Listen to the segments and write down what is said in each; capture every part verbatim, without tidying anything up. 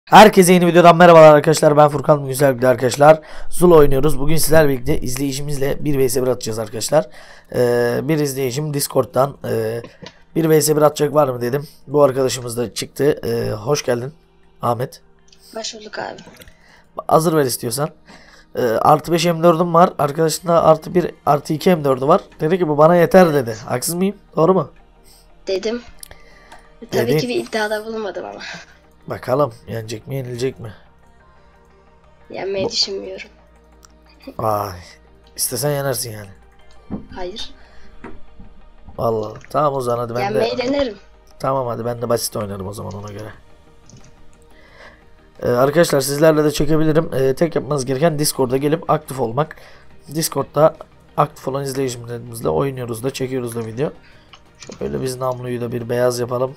Herkese yeni videodan merhabalar arkadaşlar. Ben Furkan. Bugün sizlerle birlikte arkadaşlar Zula oynuyoruz. Bugün sizlerle birlikte izleyicimizle bir vs bir atacağız arkadaşlar. Ee, bir izleyicim Discord'dan e, bir vs bir atacak var mı dedim. Bu arkadaşımız da çıktı. Ee, hoş geldin Ahmet. Hoş bulduk abi. Hazır ver istiyorsan. Ee, artı beş M dördüm var. Arkadaşın da artı bir artı iki M dördü var. Dedi ki bu bana yeter dedi. Haksız mıyım? Doğru mu? Dedim. Tabii Dedi. ki bir iddiada bulunmadım ama. Bakalım yenecek mi yenilecek mi? Yenmeyi Bu... düşünmüyorum. Vay. İstesen yenersin yani. Hayır. Vallahi. Tamam o zaman hadi ben Yenmeyi de. denerim. Tamam hadi ben de basit oynarım o zaman ona göre. Ee, arkadaşlar sizlerle de çekebilirim. Ee, tek yapmanız gereken Discord'a gelip aktif olmak. Discord'da aktif olan izleyicilerimizle oynuyoruz da çekiyoruz da video. Şöyle biz namluyu da bir beyaz yapalım.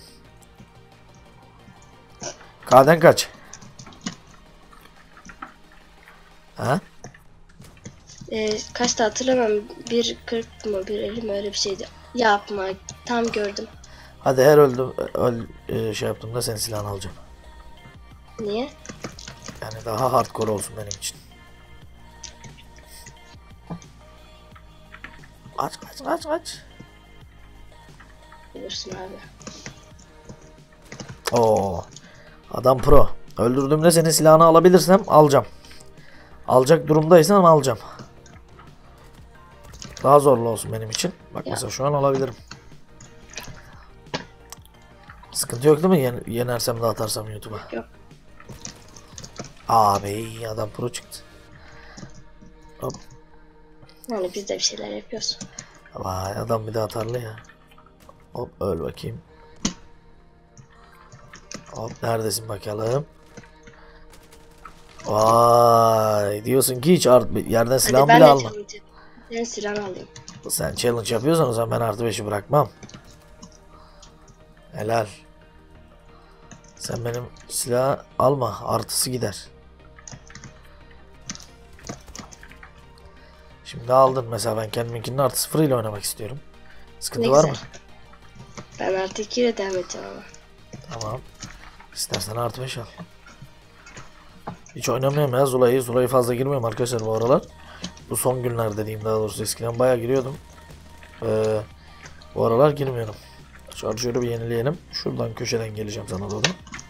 K'den kaç? Ha? Ee, kaçta hatırlamam. bir kırk mı bir elli mi öyle bir şeydi. Yapma. Tam gördüm. Hadi her öldüm öl, e, şey yaptığımda senin silahını alacağım. Niye? Yani daha hardcore olsun benim için. Kaç kaç kaç kaç. Bulursun abi. Oo. Adam pro. Öldürdüğümde senin silahını alabilirsem alacağım. Alacak durumdaysam alacağım. Daha zorlu olsun benim için. Bak Ya. mesela şu an alabilirim. Sıkıntı yok değil mi? Yen yenersem de atarsam YouTube'a. Yok. Abi adam pro çıktı. Hop. Yani biz de bir şeyler yapıyoruz. Vay adam bir de atarlı ya. Hop öl bakayım. Hop neredesin bakalım. Vay diyorsun ki hiç art yerden silah bile alma. Ben silahını alayım. Sen challenge yapıyorsan o zaman ben artı beşi bırakmam. Helal. Sen benim silahı alma. Artısı gider. Şimdi aldın mesela ben kendiminkinin artı sıfır ile oynamak istiyorum. Sıkıntı Ne var güzel. mı? Ben artı iki ile devam edeceğim ama. Tamam. İstersen artı beş al. Hiç oynamıyorum ya Zula'yı. Zula'yı fazla girmiyorum arkadaşlar bu aralar. Bu son günlerde diyeyim daha doğrusu. Eskiden bayağı giriyordum. Ee, bu aralar girmiyorum. Şöyle bir yenileyelim. Şuradan köşeden geleceğim sana doğru.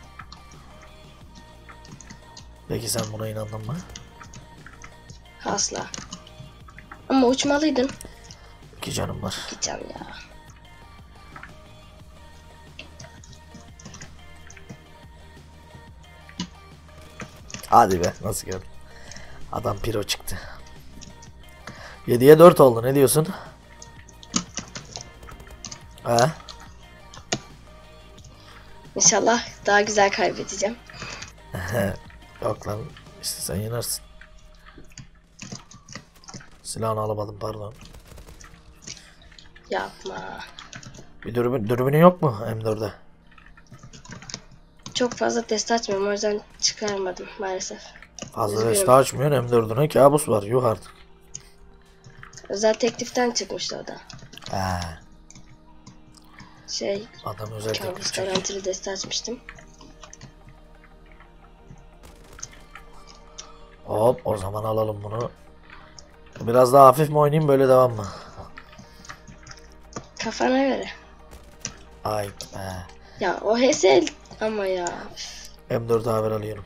Peki sen buna inandın mı? Asla. Ama uçmalıydın. İki canım var. Gideceğim ya. Hadi be nasıl gördün? Adam piro çıktı. yediye dört oldu ne diyorsun? He? İnşallah daha güzel kaybedeceğim. Yok lan işte sen yenersin. Silahını alamadım pardon. Yapma. Bir dürbün, dürbünün yok mu M dörde? Çok fazla test açmıyorum o yüzden çıkarmadım maalesef. Fazla Üzgünüm. reste açmıyorsun M dördüne kabus var yuh artık. Özel tekliften çıkmıştı o da. He. Şey, Adam özel kabus teklif çekiyor. garantili test açmıştım. Hop o zaman alalım bunu. Biraz daha hafif mi oynayayım böyle devam mı? Kafana göre. Ay be. Ya o H S L ama ya. M dört haber alıyorum.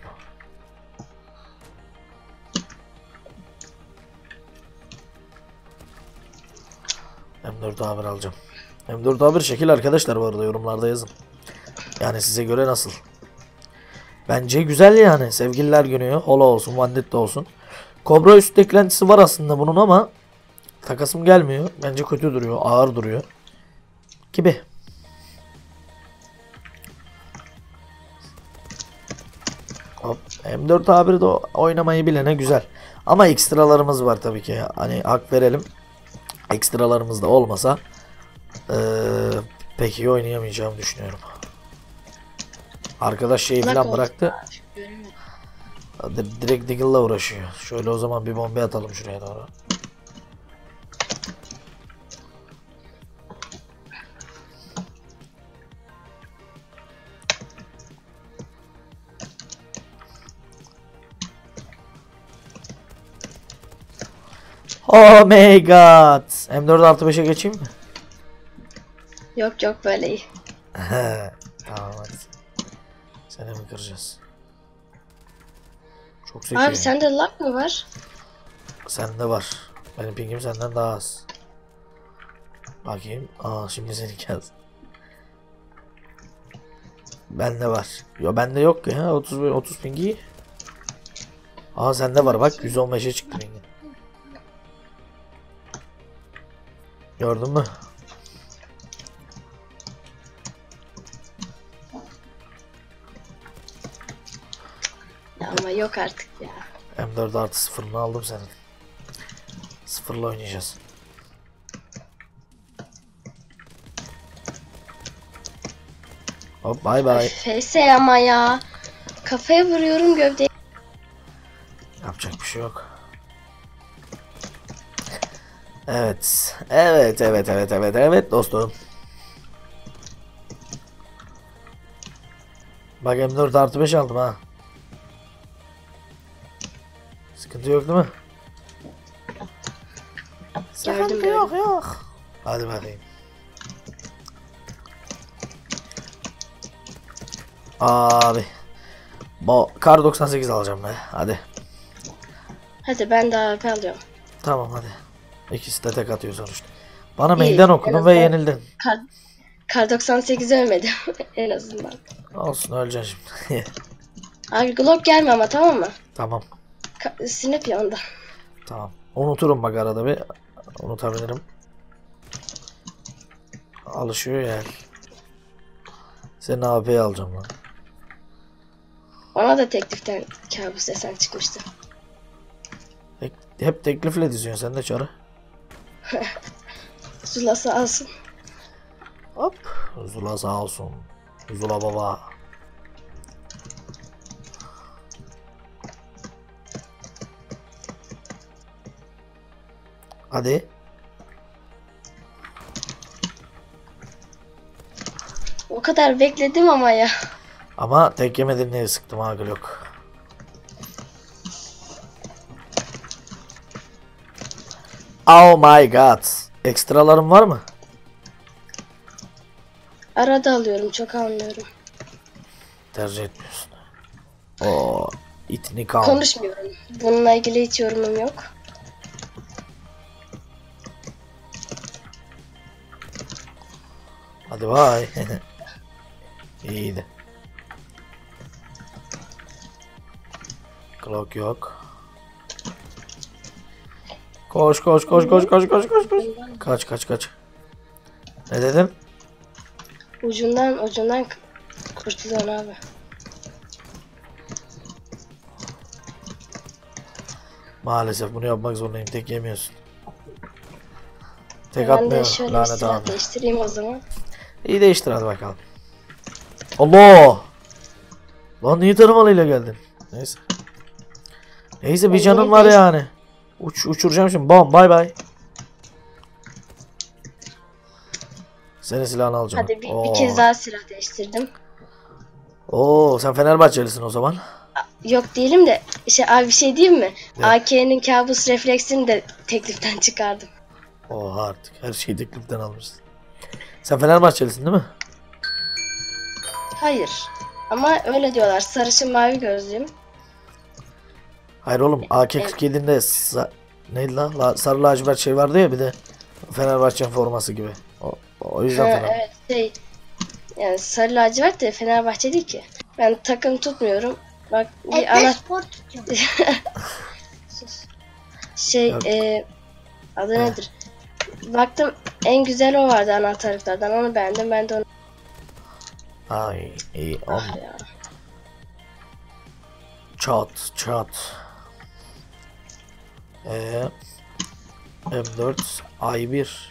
M dört haber alacağım. M dört haber şekil arkadaşlar bu arada yorumlarda yazın. Yani size göre nasıl? Bence güzel yani. Sevgililer günü, Holo olsun, Vandetta olsun. Kobra üst eklentisi var aslında bunun ama takasım gelmiyor. Bence kötü duruyor, ağır duruyor. Gibi. Hop. M dört A bir'de oynamayı bilene güzel. Ama ekstralarımız var tabii ki. Hani hak verelim. Ekstralarımız da olmasa ee, pek iyi oynayamayacağımı düşünüyorum. Arkadaş şeyi falan bıraktı. Direkt Diggle'la uğraşıyor. Şöyle o zaman bir bomba atalım şuraya doğru. Oh my god. M dört artı beşe geçeyim mi? Yok yok böyle iyi. Tamam hadi. Seni mi kıracağız? Çok zeki. Abi sende lag mı var? Sende var. Benim pingim senden daha az. Bakayım. Aa şimdi seni kez. Bende var. Yo bende yok ya. otuz otuz pingi. Aa sende var bak. yüz on beşe çıktı pingin. Gördün mü? Ya ama yok artık ya. M dört artı sıfırını aldım senin. Sıfırla oynayacağız. Hop bay bay. F S ama ya. Kafaya vuruyorum gövdeyi. Yapacak bir şey yok. Evet. Evet evet evet evet evet dostum. Bak M dört artı beş aldım ha. Sıkıntı yok değil mi? Sıkıntı Gördüm, yok yok. Hadi bakayım. Abi. Bu kar doksan sekiz alacağım be. Hadi. Hadi ben de A W P alıyorum. Tamam hadi. İkisi de tek atıyor sonuçta. Bana İyi, meydan en okudun ve azından- yenildin. Kar, Kar doksan sekiz ölmedim en azından. Olsun öleceksin şimdi. Abi Glock gelme ama tamam mı? Tamam. Ka Snap ya ondan. Tamam. Unuturum bak arada bir. Unutabilirim. Alışıyor yani. Senin A P'yi alacağım lan. Ona da tekliften kabus desen çıkmıştı. Hep, hep teklifle diziyorsun sen de çarı. Zulası alsın. Hop. Zula sağ olsun. Zula baba. Hadi. O kadar bekledim ama ya. Ama tek yemedin diye sıktım ha Glock. Oh my god. Ekstralarım var mı? Arada alıyorum, çok almıyorum. Tercih etmiyorsun. Oo, itini kal. Konuşmuyorum. Bununla ilgili hiç yorumum yok. Hadi bay. İyiydi. Clock yok. Koş koş koş koş koş koş koş koş. Kaç kaç kaç. Ne dedim? Ucundan ucundan k- kurtuluyorsun abi. Maalesef bunu yapmak zorundayım. Tek yemiyorsun. Tek Ben de atmıyor şöyle bir lanet silah abi. değiştireyim o zaman. İyi değiştir hadi bakalım. Allah! Lan niye tarımalıyla geldin? Neyse. Neyse bir Ben canım yine var değiş- yani. Uç, uçuracağım şimdi. Bam bay bay. Senin silahını alacağım. Hadi bir, Oo. bir kez daha silah değiştirdim. Oo, sen Fenerbahçelisin o zaman. Yok değilim de şey abi bir şey diyeyim mi? Ne? A K'nin kabus refleksini de tekliften çıkardım. Oha artık her şeyi tekliften almışsın. Sen Fenerbahçelisin değil mi? Hayır. Ama öyle diyorlar. Sarışın mavi gözlüyüm. Hayır oğlum A K kırk yedi'nde sa- neydi lan? La, sarı lacivert şey vardı ya bir de Fenerbahçe forması gibi. O, o yüzden Ha, Fener. evet şey. Yani sarı lacivert de Fenerbahçe değil ki. Ben takım tutmuyorum. Bak bir ana spor tutuyorum. şey Yok. e, adı nedir? Baktım en güzel o vardı anahtarlıklardan. Onu beğendim. Ben de onu Ay iyi. ah ya. Çat çat. Ee, M dört I bir.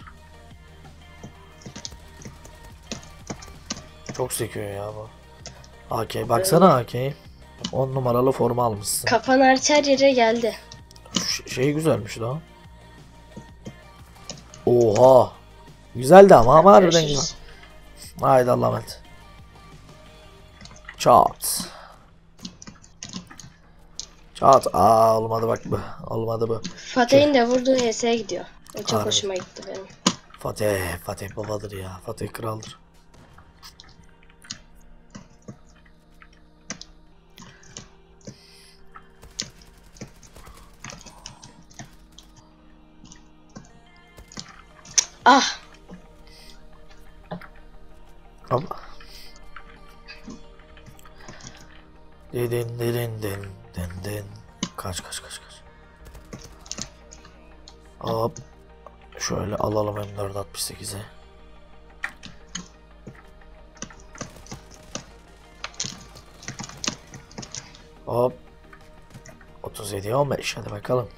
Çok sekiyor ya bu. A K baksana A K. on numaralı forma almışsın. Kafan hariç her yere geldi. Şu şey güzelmiş lan. Oha. Güzeldi ama ama harbiden güzel. Görüşürüz. Haydi Allah'a emanet. Çat. Çat. Aa olmadı bak bu. Olmadı bu. Fatih'in de vurduğu H S'ye gidiyor. O çok Harbi. hoşuma gitti benim. Fatih. Fatih babadır ya. Fatih kraldır. Ah! Hop. Dedin dedin den den den. Kaç kaç kaç kaç. Hop. Şöyle alalım M dört altmış sekize. Hop. otuz yedi on beş hadi bakalım.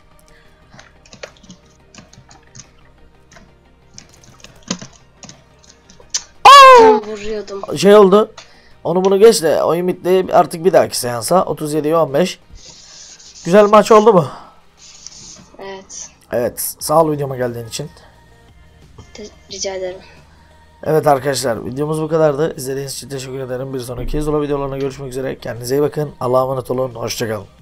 Tam vuruyordum. Şey oldu. Onu bunu geç de oyun bitti. Artık bir dahaki seansa otuz yedi on beş. Güzel maç oldu mu? Evet. Evet. Sağ ol videoma geldiğin için. Te- rica ederim. Evet arkadaşlar videomuz bu kadardı. İzlediğiniz için teşekkür ederim. Bir sonraki Zola videolarına görüşmek üzere. Kendinize iyi bakın. Allah'a emanet olun. Hoşçakalın.